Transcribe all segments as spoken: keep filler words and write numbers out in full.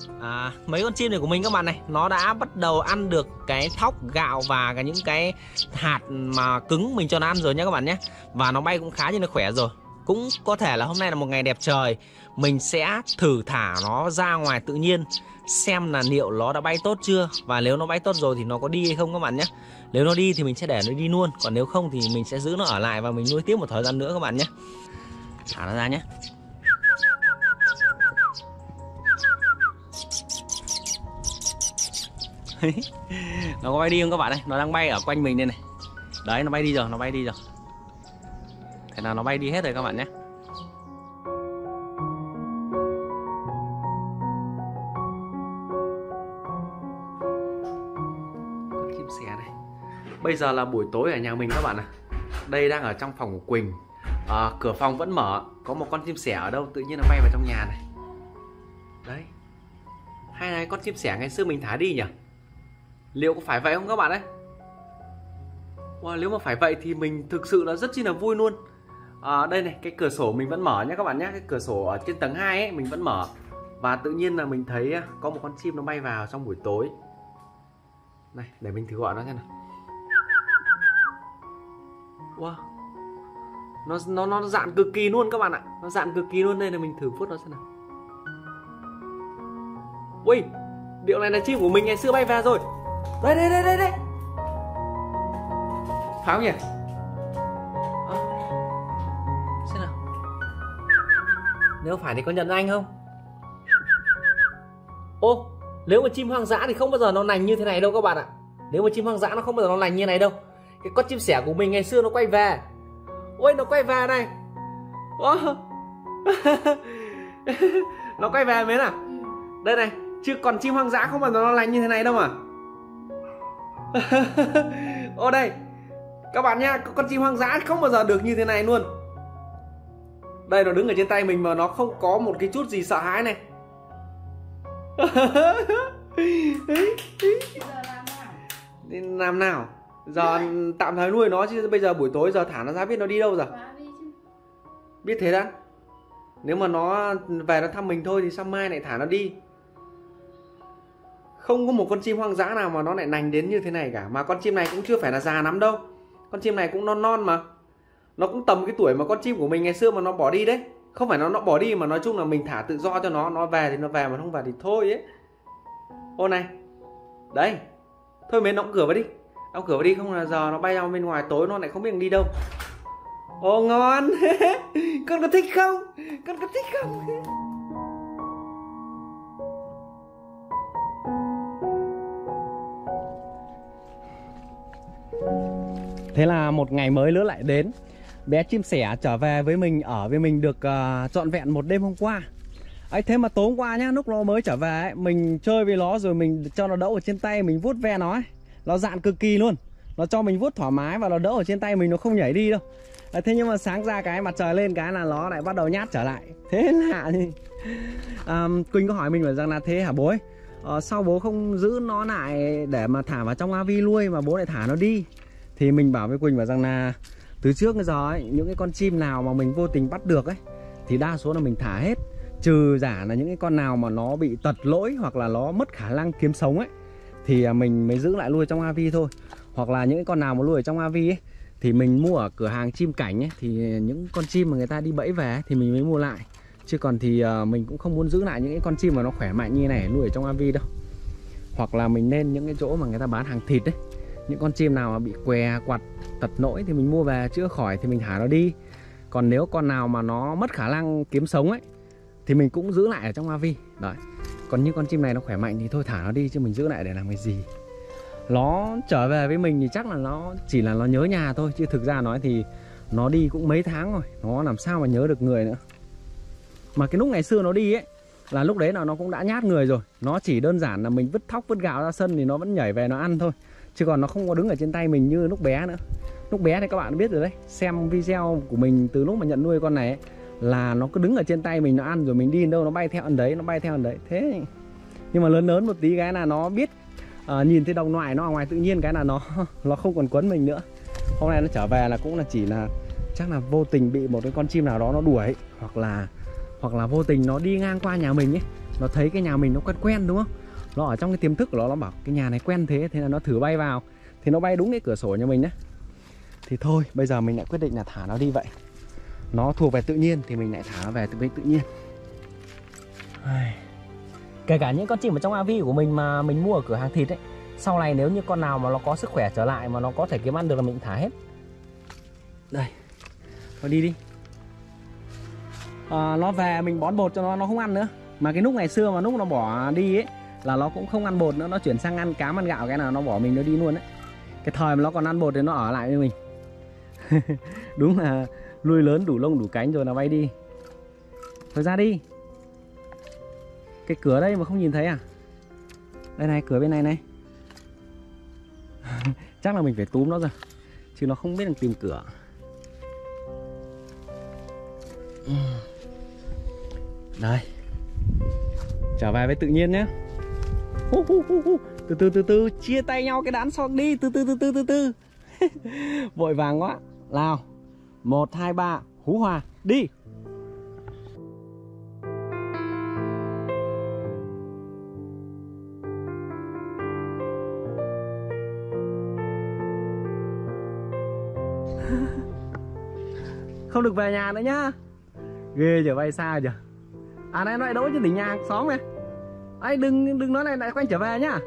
À, mấy con chim này của mình các bạn này, nó đã bắt đầu ăn được cái thóc gạo và cái những cái hạt mà cứng mình cho nó ăn rồi nhé các bạn nhé. Và nó bay cũng khá như nó khỏe rồi. Cũng có thể là hôm nay là một ngày đẹp trời, mình sẽ thử thả nó ra ngoài tự nhiên xem là liệu nó đã bay tốt chưa. Và nếu nó bay tốt rồi thì nó có đi hay không các bạn nhé. Nếu nó đi thì mình sẽ để nó đi luôn, còn nếu không thì mình sẽ giữ nó ở lại và mình nuôi tiếp một thời gian nữa các bạn nhé. Thả nó ra nhé. Nó có bay đi không các bạn ơi? Nó đang bay ở quanh mình đây này. Đấy, nó bay đi rồi, nó bay đi rồi. Thế nào nó bay đi hết rồi các bạn nhé. Con chim sẻ này. Bây giờ là buổi tối ở nhà mình các bạn ạ. Đây đang ở trong phòng của Quỳnh. À, cửa phòng vẫn mở. Có một con chim sẻ ở đâu tự nhiên nó bay vào trong nhà này. Đấy. Hay là con chim sẻ ngày xưa mình thả đi nhỉ? Liệu có phải vậy không các bạn ấy? Wow, nếu mà phải vậy thì mình thực sự là rất chi là vui luôn. À, đây này, cái cửa sổ mình vẫn mở nhé các bạn nhé. Cái cửa sổ ở trên tầng hai ấy mình vẫn mở. Và tự nhiên là mình thấy có một con chim nó bay vào trong buổi tối. Này, để mình thử gọi nó xem nào. Wow, Nó nó nó dạn cực kỳ luôn các bạn ạ. Nó dạn cực kỳ luôn. Đây là mình thử phút nó xem nào. Ui, điệu này là chim của mình ngày xưa bay vào rồi. Đây đây đây đây đây. Phải không nhỉ? À, xem nào. Nếu phải thì có nhận anh không? Ô, nếu mà chim hoang dã thì không bao giờ nó lành như thế này đâu các bạn ạ. Nếu mà chim hoang dã nó không bao giờ nó lành như này đâu. Cái con chim sẻ của mình ngày xưa nó quay về. Ôi, nó quay về này. Oh. Nó quay về mấy nào. Đây này, chứ còn chim hoang dã không bao giờ nó lành như thế này đâu mà. Ô đây, các bạn nhá, con chim hoang dã không bao giờ được như thế này luôn. Đây, nó đứng ở trên tay mình mà nó không có một cái chút gì sợ hãi này. Đi làm nào? Giờ tạm thời nuôi nó chứ bây giờ buổi tối giờ thả nó ra biết nó đi đâu rồi. Biết thế đã. Nếu mà nó về nó thăm mình thôi thì sáng mai lại thả nó đi. Không có một con chim hoang dã nào mà nó lại nành đến như thế này cả. Mà con chim này cũng chưa phải là già lắm đâu. Con chim này cũng non non mà. Nó cũng tầm cái tuổi mà con chim của mình ngày xưa mà nó bỏ đi đấy. Không phải nó nó bỏ đi mà nói chung là mình thả tự do cho nó. Nó về thì nó về mà không về thì thôi ấy. Ô này. Đấy. Thôi mến đóng cửa vào đi. Đóng cửa vào đi không là giờ nó bay ra bên ngoài tối nó lại không biết đi đâu. Ồ ngon. Con có thích không? Con có thích không? Thế là một ngày mới nữa lại đến. Bé chim sẻ trở về với mình, ở với mình được uh, trọn vẹn một đêm hôm qua. ấy Thế mà tối hôm qua nhá, lúc nó mới trở về ấy, mình chơi với nó rồi mình cho nó đậu ở trên tay, mình vuốt ve nó ấy. Nó dạn cực kỳ luôn. Nó cho mình vuốt thoải mái và nó đỡ ở trên tay mình, nó không nhảy đi đâu. à, Thế nhưng mà sáng ra cái mặt trời lên cái là nó lại bắt đầu nhát trở lại. Thế lạ thì à, Quỳnh có hỏi mình bảo rằng là thế hả bố ấy, à, sao bố không giữ nó lại để mà thả vào trong a vê nuôi mà bố lại thả nó đi. Thì mình bảo với Quỳnh bảo rằng là từ trước đến giờ ấy, những cái con chim nào mà mình vô tình bắt được ấy thì đa số là mình thả hết. Trừ giả là những cái con nào mà nó bị tật lỗi hoặc là nó mất khả năng kiếm sống ấy thì mình mới giữ lại nuôi trong a vê thôi. Hoặc là những cái con nào mà nuôi ở trong a vê ấy thì mình mua ở cửa hàng chim cảnh ấy, thì những con chim mà người ta đi bẫy về ấy, thì mình mới mua lại. Chứ còn thì uh, mình cũng không muốn giữ lại những cái con chim mà nó khỏe mạnh như này nuôi ở trong a vê đâu. Hoặc là mình nên những cái chỗ mà người ta bán hàng thịt ấy, những con chim nào mà bị què quặt tật nỗi thì mình mua về chữa khỏi thì mình thả nó đi. Còn nếu con nào mà nó mất khả năng kiếm sống ấy thì mình cũng giữ lại ở trong a vê. Đấy. Còn như con chim này nó khỏe mạnh thì thôi thả nó đi, chứ mình giữ lại để làm cái gì. Nó trở về với mình thì chắc là nó chỉ là nó nhớ nhà thôi, chứ thực ra nói thì nó đi cũng mấy tháng rồi, nó làm sao mà nhớ được người nữa. Mà cái lúc ngày xưa nó đi ấy là lúc đấy là nó cũng đã nhát người rồi. Nó chỉ đơn giản là mình vứt thóc vứt gạo ra sân thì nó vẫn nhảy về nó ăn thôi, chứ còn nó không có đứng ở trên tay mình như lúc bé nữa. Lúc bé thì các bạn biết rồi đấy, xem video của mình từ lúc mà nhận nuôi con này ấy, là nó cứ đứng ở trên tay mình nó ăn, rồi mình đi đâu nó bay theo ăn đấy, nó bay theo ăn đấy. Thế nhưng mà lớn lớn một tí cái là nó biết uh, nhìn thấy đồng loại nó ở ngoài tự nhiên cái là nó nó không còn quấn mình nữa. Hôm nay nó trở về là cũng là chỉ là chắc là vô tình bị một cái con chim nào đó nó đuổi, hoặc là hoặc là vô tình nó đi ngang qua nhà mình ấy, Nó thấy cái nhà mình nó quen quen đúng không? Nó ở trong cái tiềm thức của nó, nó bảo cái nhà này quen thế, thế là nó thử bay vào. Thì nó bay đúng cái cửa sổ nhà mình đấy. Thì thôi, bây giờ mình lại quyết định là thả nó đi vậy. Nó thuộc về tự nhiên thì mình lại thả nó về tự tự nhiên. Kể cả những con chim ở trong a vê của mình mà mình mua ở cửa hàng thịt ấy, sau này nếu như con nào mà nó có sức khỏe trở lại mà nó có thể kiếm ăn được là mình thả hết. Đây, nó đi đi. À, nó về mình bón bột cho nó, nó không ăn nữa. Mà cái lúc ngày xưa mà lúc nó bỏ đi ấy là nó cũng không ăn bột nữa, nó chuyển sang ăn cám ăn gạo, cái nào nó bỏ mình nó đi luôn đấy. Cái thời mà nó còn ăn bột thì nó ở lại với mình. Đúng là nuôi lớn đủ lông đủ cánh rồi là bay đi. Thôi ra đi. Cái cửa đây mà không nhìn thấy à? Đây này, cửa bên này này. Chắc là mình phải túm nó rồi, chứ nó không biết được tìm cửa. Đây, trở về với tự nhiên nhé. Từ từ từ từ, chia tay nhau cái đán xong đi. Từ từ từ từ từ từ. Vội vàng quá. Nào, một hai ba, hú hòa, đi. Không được về nhà nữa nhá. Ghê giờ bay xa giờ. À này, nó lại đỗ trên đỉnh nhà hàng xóm này. Ấy đừng đừng nói này lại quay trở về nhá.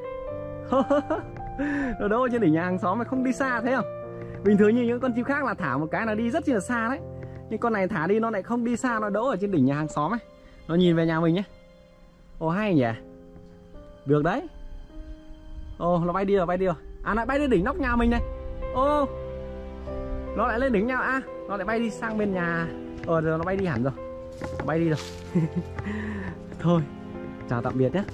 Nó đỗ trên đỉnh nhà hàng xóm mà không đi xa thế không? Bình thường như những con chim khác là thả một cái là đi rất là xa đấy. Nhưng con này thả đi nó lại không đi xa, nó đỗ ở trên đỉnh nhà hàng xóm ấy. Nó nhìn về nhà mình nhé. Ồ hay nhỉ. Được đấy. Ồ nó bay đi rồi, bay đi rồi. À lại bay lên đỉnh nóc nhà mình này. Ô, nó lại lên đỉnh nhà. À nó lại bay đi sang bên nhà. Ờ giờ nó bay đi hẳn rồi. Nó bay đi rồi. Thôi, chào tạm biệt nhé.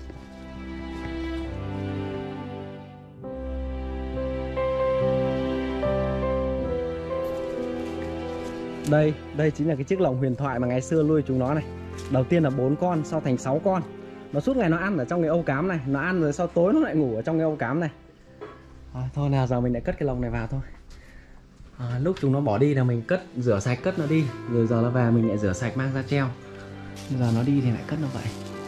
Đây, đây chính là cái chiếc lồng huyền thoại mà ngày xưa nuôi chúng nó này. Đầu tiên là bốn con, sau thành sáu con. Nó suốt ngày nó ăn ở trong cái âu cám này. Nó ăn rồi sau tối nó lại ngủ ở trong cái âu cám này. À, thôi nào giờ mình lại cất cái lồng này vào thôi. À, lúc chúng nó bỏ đi là mình cất, rửa sạch cất nó đi. Rồi giờ nó về mình lại rửa sạch mang ra treo. Bây giờ nó đi thì lại cất nó vậy.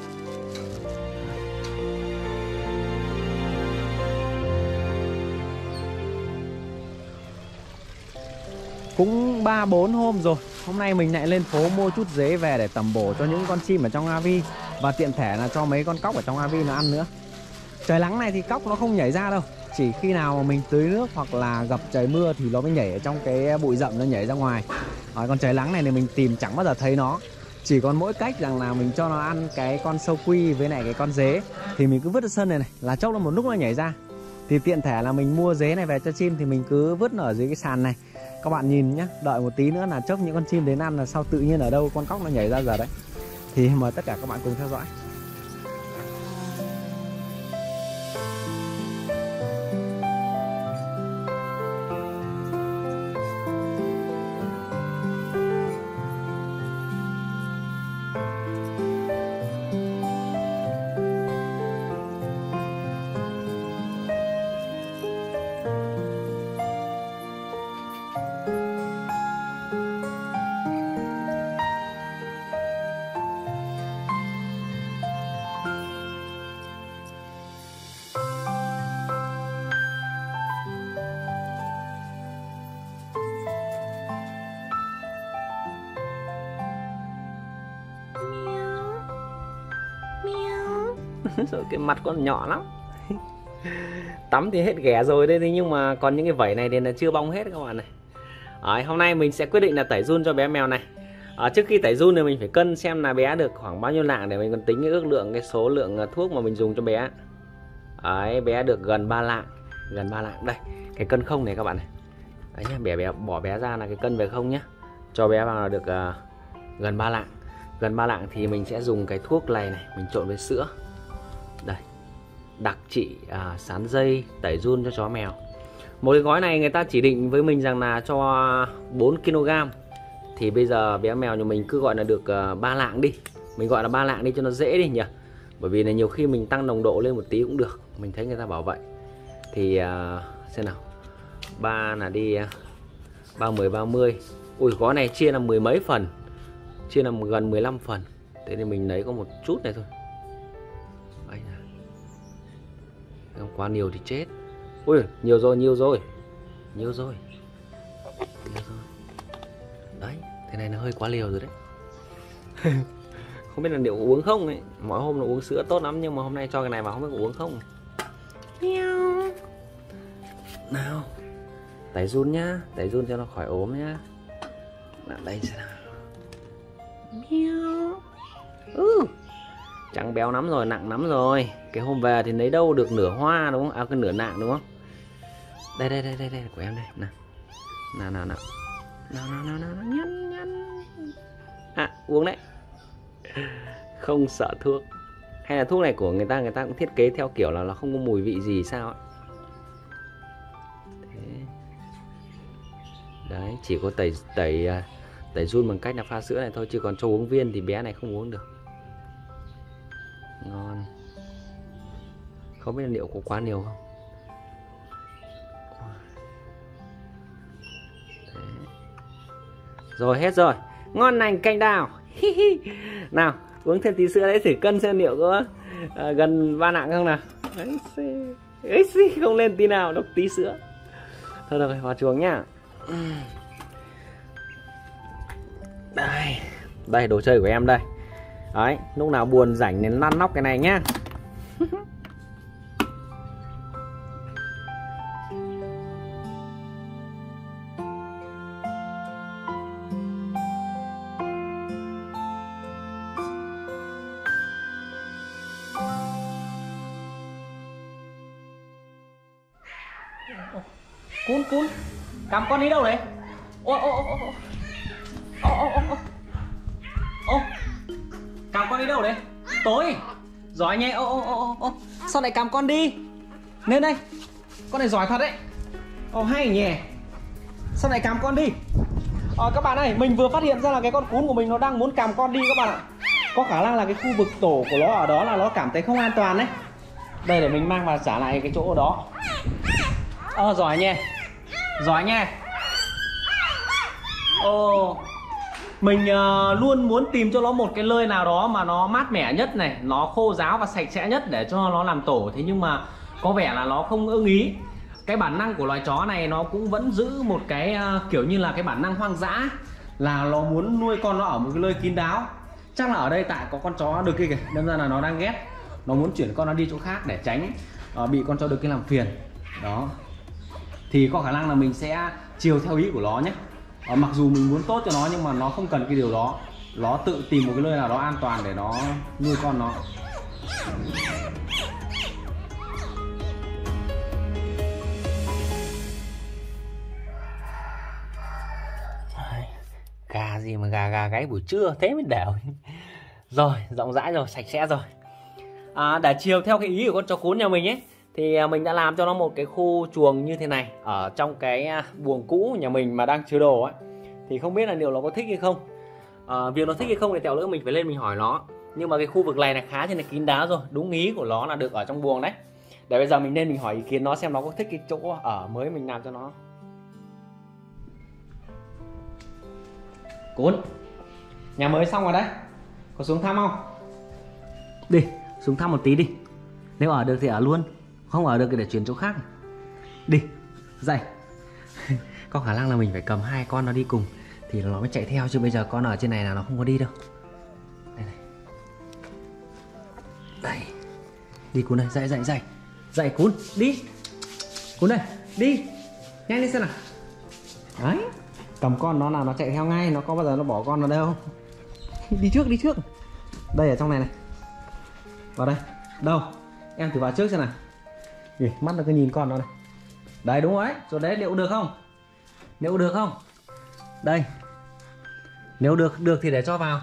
Cũng ba bốn hôm rồi. Hôm nay mình lại lên phố mua chút dế về để tẩm bổ cho những con chim ở trong a vê. Và tiện thể là cho mấy con cóc ở trong a vê nó ăn nữa. Trời nắng này thì cóc nó không nhảy ra đâu. Chỉ khi nào mà mình tưới nước hoặc là gặp trời mưa thì nó mới nhảy ở trong cái bụi rậm, nó nhảy ra ngoài. à, Còn trời nắng này thì mình tìm chẳng bao giờ thấy nó. Chỉ còn mỗi cách rằng là mình cho nó ăn cái con sâu quy với lại cái con dế. Thì mình cứ vứt ở sân này này, là chốc nó một lúc nó nhảy ra. Thì tiện thể là mình mua dế này về cho chim thì mình cứ vứt nó ở dưới cái sàn này. Các bạn nhìn nhé, đợi một tí nữa là chốc những con chim đến ăn là sau tự nhiên ở đâu con cóc nó nhảy ra giờ đấy. Thì mời tất cả các bạn cùng theo dõi. Rồi cái mặt con nhỏ lắm. Tắm thì hết ghẻ rồi đây, nhưng mà còn những cái vảy này thì là chưa bong hết các bạn này. Đấy, hôm nay mình sẽ quyết định là tẩy giun cho bé mèo này. À, trước khi tẩy giun thì mình phải cân xem là bé được khoảng bao nhiêu lạng để mình còn tính cái ước lượng cái số lượng thuốc mà mình dùng cho bé. Đấy, bé được gần ba lạng, gần ba lạng. Đây, cái cân không này các bạn này. Đấy nhá, bé bé bỏ bé ra là cái cân về không nhá. Cho bé vào là được uh, gần ba lạng. Gần ba lạng thì mình sẽ dùng cái thuốc này này, mình trộn với sữa. Đây, đặc trị à, sán dây tẩy giun cho chó mèo. Một cái gói này người ta chỉ định với mình rằng là cho bốn ki lô gam. Thì bây giờ bé mèo nhà mình cứ gọi là được uh, ba lạng đi. Mình gọi là ba lạng đi cho nó dễ đi nhỉ. Bởi vì là nhiều khi mình tăng nồng độ lên một tí cũng được. Mình thấy người ta bảo vậy. Thì uh, xem nào, ba là đi uh, ba mươi ba mươi. Ui, gói này chia là mười mấy phần, chia là gần mười lăm phần. Thế thì mình lấy có một chút này thôi. quá nhiều thì chết. Ui, nhiều rồi, nhiều rồi. Nhiều rồi. Nhiều rồi. Đấy, thế này nó hơi quá liều rồi đấy. Không biết là liệu có uống không ấy. Mỗi hôm nó uống sữa tốt lắm, nhưng mà hôm nay cho cái này vào không biết có uống không. Nào, tẩy run nhá, tẩy run cho nó khỏi ốm nhá. Nào, đây xem nào. Ừ. Trắng béo lắm rồi, nặng lắm rồi. Cái hôm về thì lấy đâu được nửa hoa đúng không? À, cái nửa nạng đúng không? Đây đây đây đây đây của em đây. Nào. Nào nào nào. Nào nào nào nào, nhăn nhăn. À, uống đấy. Không sợ thuốc. Hay là thuốc này của người ta người ta cũng thiết kế theo kiểu là nó không có mùi vị gì sao ạ? Thế. Đấy, chỉ có tẩy tẩy tẩy run bằng cách là pha sữa này thôi, chứ còn cho uống viên thì bé này không uống được. Ngon. Không biết liệu có quá nhiều không. Thế. Rồi hết rồi. Ngon lành canh đào. Nào, uống thêm tí sữa đấy thử cân xem liệu có à, gần ba nặng không nào. Ấy xì, ấy xì, không lên tí nào, độc tí sữa. Thôi được rồi, vào chuồng nhá. Đây, đây đồ chơi của em đây. Đấy, lúc nào buồn rảnh nên lăn nóc cái này nhá. Cún cún, cầm con đi đâu đấy? Ô ô ô ô ô ô ô ô ô, cầm con đi đâu đấy? Tối, giỏi nhé. Ô ô ô ô, sao lại cầm con đi? Lên đây, con này giỏi thật đấy. Ô hay nhỉ, sao lại cầm con đi? Ờ, các bạn ơi, mình vừa phát hiện ra là cái con cún của mình nó đang muốn cầm con đi các bạn ạ. Có khả năng là cái khu vực tổ của nó ở đó là nó cảm thấy không an toàn đấy. Đây, để mình mang vào trả lại cái chỗ đó. Ờ, giỏi nhé, giỏi nha. Ồ, mình uh, luôn muốn tìm cho nó một cái nơi nào đó mà nó mát mẻ nhất này, nó khô ráo và sạch sẽ nhất để cho nó làm tổ. Thế nhưng mà có vẻ là nó không ưng ý. Cái bản năng của loài chó này nó cũng vẫn giữ một cái uh, kiểu như là cái bản năng hoang dã, là nó muốn nuôi con nó ở một cái nơi kín đáo. Chắc là ở đây tại có con chó đực kia kìa, đâm ra là nó đang ghét. Nó muốn chuyển con nó đi chỗ khác để tránh uh, bị con chó đực kia làm phiền. Đó. Thì có khả năng là mình sẽ chiều theo ý của nó nhé. à, Mặc dù mình muốn tốt cho nó nhưng mà nó không cần cái điều đó. Nó tự tìm một cái nơi nào đó an toàn để nó nuôi con nó. Gà gì mà gà gà gáy buổi trưa thế mới đều. Rồi, rộng rãi rồi, sạch sẽ rồi. à, Để chiều theo cái ý của con chó cún nhà mình ấy, thì mình đã làm cho nó một cái khu chuồng như thế này ở trong cái buồng cũ nhà mình mà đang chứa đồ ấy. Thì không biết là liệu nó có thích hay không. à, Việc nó thích hay không thì tẹo nữa mình phải lên mình hỏi nó. Nhưng mà cái khu vực này là khá là kín đáo rồi. Đúng ý của nó là được ở trong buồng đấy. Để bây giờ mình lên mình hỏi ý kiến nó xem nó có thích cái chỗ ở mới mình làm cho nó. Cún, nhà mới xong rồi đấy, có xuống thăm không? Đi, xuống thăm một tí đi. Nếu ở được thì ở luôn, không ở được thì để chuyển chỗ khác. Đi, dậy. Có khả năng là mình phải cầm hai con nó đi cùng thì nó mới chạy theo, chứ bây giờ con ở trên này là nó không có đi đâu. Đây này. Đây. Đi Cún này, dậy dậy dậy. Dậy Cún, đi. Cún này, đi. Nhanh lên xem nào. Đấy. Cầm con nó là nó chạy theo ngay, nó có bao giờ nó bỏ con vào đâu. Đi trước, đi trước. Đây ở trong này này. Vào đây. Đâu? Em thử vào trước xem nào. Kìa, mắt nó cứ nhìn con nó này. Đấy đúng rồi đấy. Rồi đấy, liệu được không? Liệu được không? Đây. Nếu được, được thì để cho vào.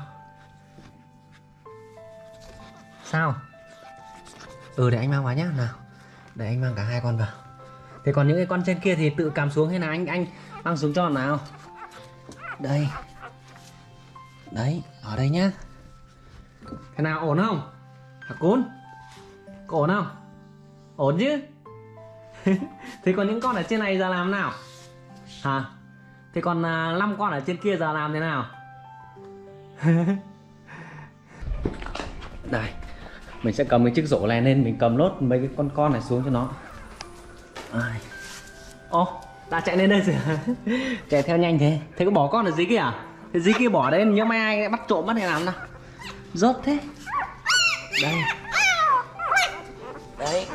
Sao? Ừ, để anh mang vào nhá. Nào, để anh mang cả hai con vào. Thế còn những cái con trên kia thì tự cầm xuống hay là anh anh mang xuống cho nào? Đây. Đấy, ở đây nhá. Thế nào, ổn không? Hả Cún? Có ổn không? Ổn chứ? Thế còn những con ở trên này giờ làm nào? Hả? Thế còn năm con ở trên kia giờ làm thế nào? Đây, mình sẽ cầm cái chiếc rổ này lên, mình cầm nốt mấy cái con con này xuống cho nó. Ô, ta chạy lên đây rồi. Chạy theo nhanh thế. Thế có bỏ con ở dưới kia à? Thế dưới kia bỏ đấy, nhớ mai ai bắt trộm bắt hay làm nào. Rốt thế. Đây. Đấy.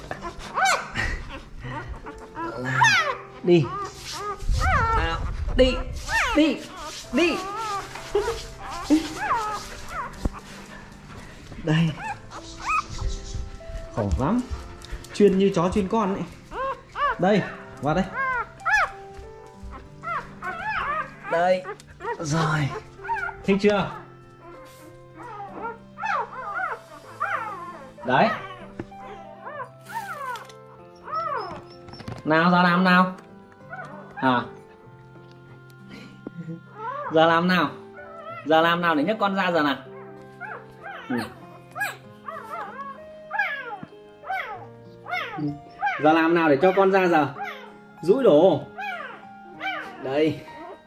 Đi. Nào, đi. Đi. Đi. Đây. Khổ lắm. Chuyên như chó chuyên con ấy. Đây, vào đây. Đây. Rồi. Thích chưa? Đấy. Nào giờ làm nào. À. Giờ làm nào. Giờ làm nào để nhấc con ra giờ nào. Ừ. Giờ làm nào để cho con ra giờ. Dũi đổ. Đây.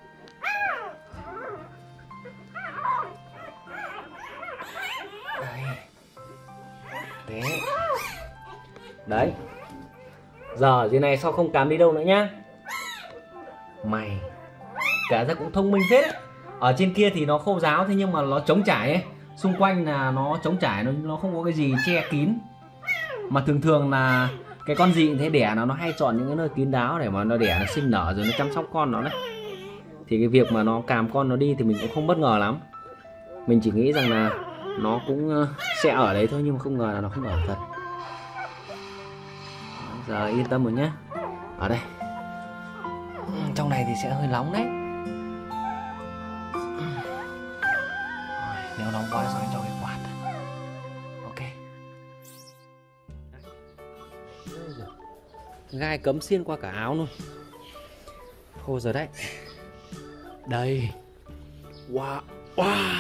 Đấy. Thế. Đấy. Giờ dưới này sao không cắm đi đâu nữa nhá. Mày cả ra cũng thông minh phết ấy. Ở trên kia thì nó khô ráo, thế nhưng mà nó trống trải ấy. Xung quanh là nó trống trải, nó, nó không có cái gì che kín. Mà thường thường là cái con gì cũng thế, đẻ nó nó hay chọn những cái nơi kín đáo để mà nó đẻ, nó sinh nở rồi nó chăm sóc con nó đấy. Thì cái việc mà nó càm con nó đi thì mình cũng không bất ngờ lắm. Mình chỉ nghĩ rằng là nó cũng sẽ ở đấy thôi, nhưng mà không ngờ là nó không ở thật. Giờ yên tâm rồi nhá. Ở đây. Trong này thì sẽ hơi nóng đấy. Nếu nóng quá rồi cho cái quạt. Ok. Gai cấm xiên qua cả áo luôn. Khô rồi đấy. Đây. Wow. Wow.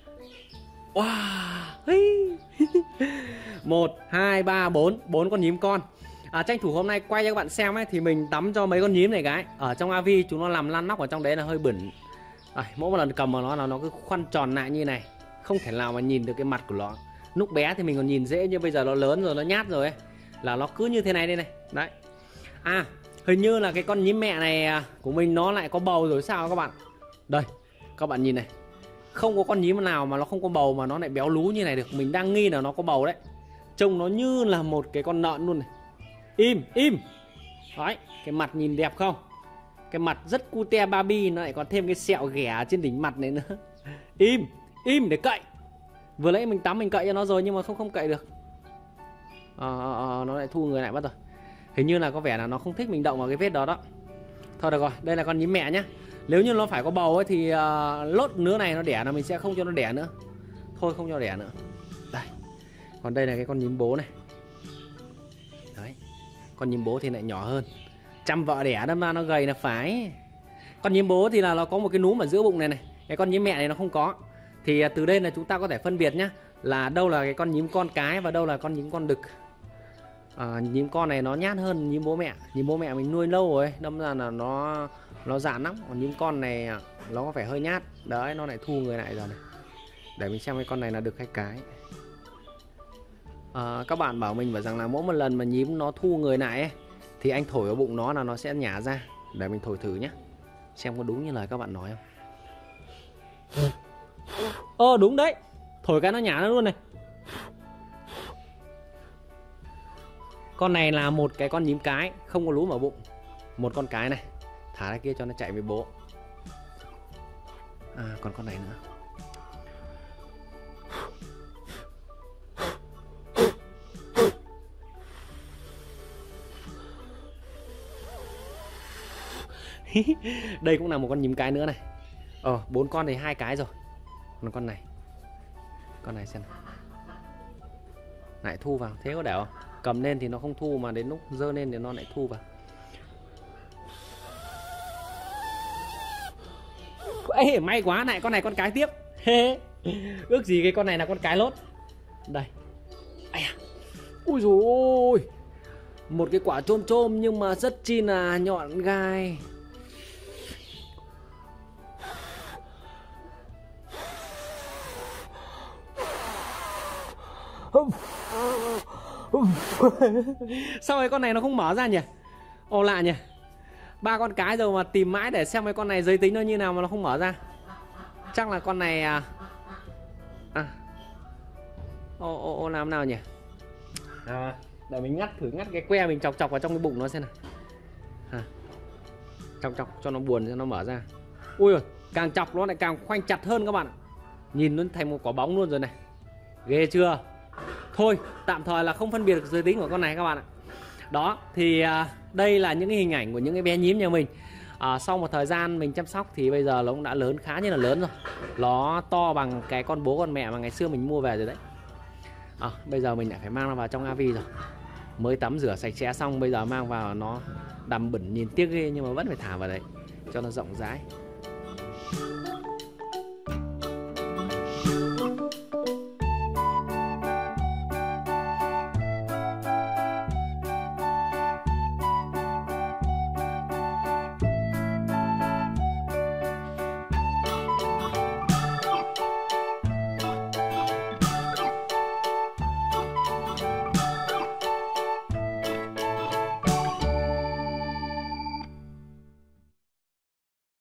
Wow. Một, hai, ba, bốn. Bốn con nhím con. À, tranh thủ hôm nay quay cho các bạn xem ấy, thì mình tắm cho mấy con nhím này cái. Ở trong a vê chúng nó làm lăn nóc ở trong đấy là hơi bẩn. À, mỗi một lần cầm vào nó là nó cứ khoăn tròn lại như này. Không thể nào mà nhìn được cái mặt của nó. Lúc bé thì mình còn nhìn dễ, nhưng bây giờ nó lớn rồi, nó nhát rồi ấy, là nó cứ như thế này đây này. Đấy. À, hình như là cái con nhím mẹ này của mình nó lại có bầu rồi sao các bạn. Đây, các bạn nhìn này. Không có con nhím nào mà nó không có bầu mà nó lại béo lú như này được. Mình đang nghi là nó có bầu đấy. Trông nó như là một cái con lợn luôn này. Im, im. Đấy, cái mặt nhìn đẹp không? Cái mặt rất cute Barbie, nó lại còn thêm cái sẹo ghẻ trên đỉnh mặt này nữa. Im, im để cậy. Vừa nãy mình tắm mình cậy cho nó rồi nhưng mà không không cậy được. à, à, Nó lại thu người lại mất rồi. Hình như là có vẻ là nó không thích mình động vào cái vết đó đó. Thôi được rồi, đây là con nhím mẹ nhá. Nếu như nó phải có bầu ấy thì uh, lốt nứa này nó đẻ là mình sẽ không cho nó đẻ nữa. Thôi không cho đẻ nữa. Đây. Còn đây là cái con nhím bố này. Đấy. Con nhím bố thì lại nhỏ hơn. Chăm vợ đẻ đâm ra nó gầy là phải. Con nhím bố thì là nó có một cái núm ở giữa bụng này này. Cái con nhím mẹ này nó không có. Thì từ đây là chúng ta có thể phân biệt nhá, là đâu là cái con nhím con cái và đâu là con nhím con đực. à, Nhím con này nó nhát hơn nhím bố mẹ. Nhím bố mẹ mình nuôi lâu rồi, đâm ra là nó nó dạn lắm. Còn nhím con này nó có vẻ hơi nhát. Đấy, nó lại thu người lại rồi này. Để mình xem cái con này là đực hay cái. à, Các bạn bảo mình bảo rằng là mỗi một lần mà nhím nó thu người lại ấy, thì anh thổi vào bụng nó là nó sẽ nhả ra. Để mình thổi thử nhé, xem có đúng như lời các bạn nói không. Ờ đúng đấy, thổi cái nó nhả ra luôn này. Con này là một cái con nhím cái, không có lúm ở bụng. Một con cái này, thả ra kia cho nó chạy với bố. À còn con này nữa. Đây cũng là một con nhím cái nữa này. Ờ bốn con thì hai cái rồi. Còn con này, con này xem lại thu vào, thế có đẻo không? Cầm lên thì nó không thu, mà đến lúc dơ lên thì nó lại thu vào. Ê may quá, lại con này con cái tiếp. Ước gì cái con này là con cái lốt. Đây. Ây à. Ui dồi ôi, một cái quả chôm chôm nhưng mà rất chi là nhọn gai. Sao cái con này nó không mở ra nhỉ? Ô lạ nhỉ, ba con cái rồi mà tìm mãi để xem mấy con này giới tính nó như nào mà nó không mở ra. Chắc là con này à, à. Ô, ô, ô làm nào nhỉ? À, để mình ngắt thử ngắt cái que mình chọc chọc vào trong cái bụng nó xem nào. À, chọc chọc cho nó buồn cho nó mở ra. Ui ơi, càng chọc nó lại càng khoanh chặt hơn các bạn ạ. Nhìn nó thành một quả bóng luôn rồi này. Ghê chưa? Thôi tạm thời là không phân biệt được giới tính của con này các bạn ạ. Đó thì à, đây là những cái hình ảnh của những cái bé nhím nhà mình. à, Sau một thời gian mình chăm sóc thì bây giờ nó cũng đã lớn, khá như là lớn rồi. Nó to bằng cái con bố con mẹ mà ngày xưa mình mua về rồi đấy. à, Bây giờ mình lại phải mang nó vào trong a vê rồi. Mới tắm rửa sạch sẽ xong, bây giờ mang vào nó đầm bẩn nhìn tiếc ghê, nhưng mà vẫn phải thả vào đấy cho nó rộng rãi.